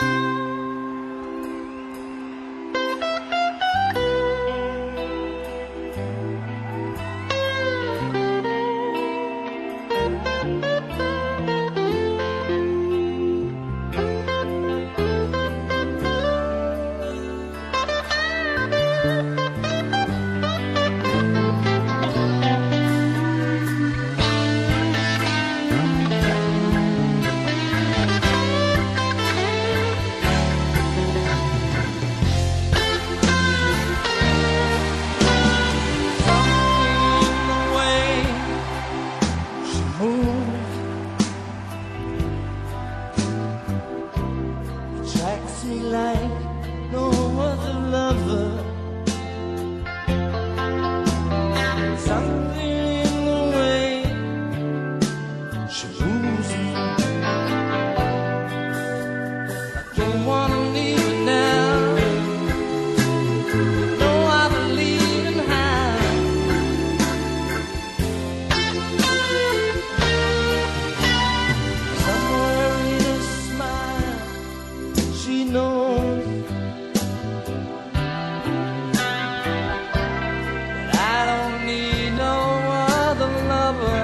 Attracts me like no other lover. Something in the way she moves me. I don't wanna leave her now. No, I believe in how. Somewhere in a smile she knows that I don't need no other lover.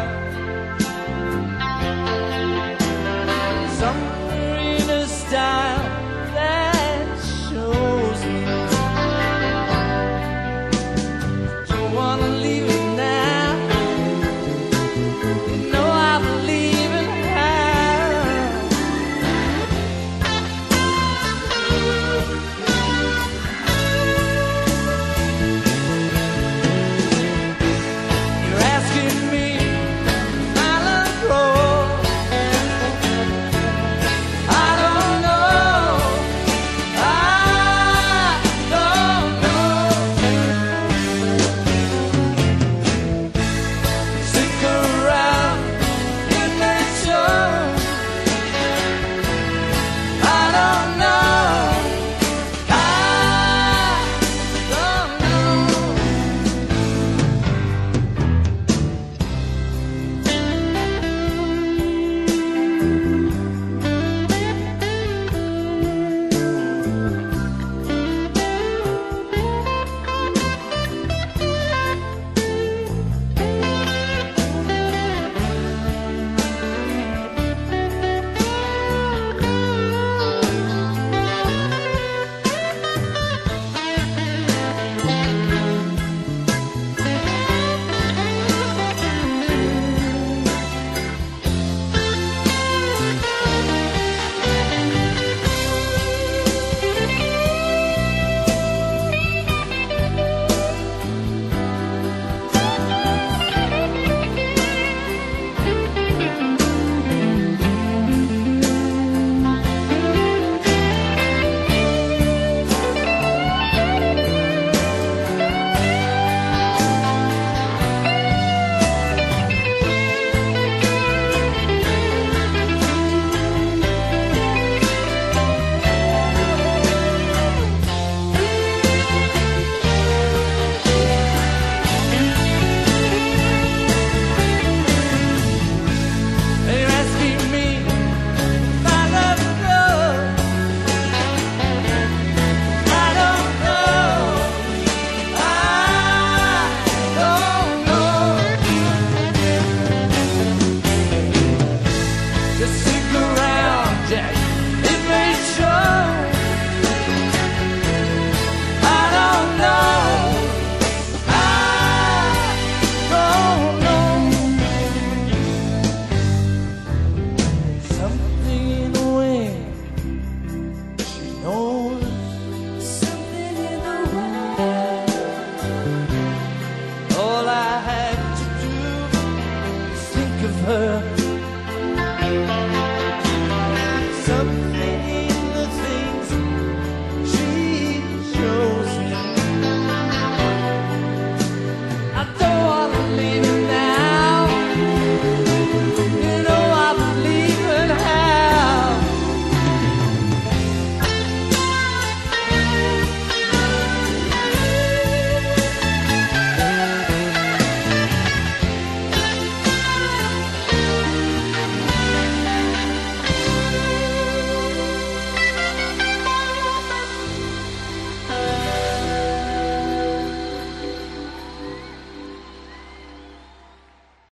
Somewhere in a style that shows me. Don't wanna leave it now. You know I believe in how. You're asking me if my love grows. I don't know. I don't know. Stick around in the show. I don't know. I don't know. They're asking me if I love grows. I don't know. I don't know. Just stick around, Jack. It may show. I don't know. I don't know. Something in the way she knows. Something in the way. All I have to do is think of her. Something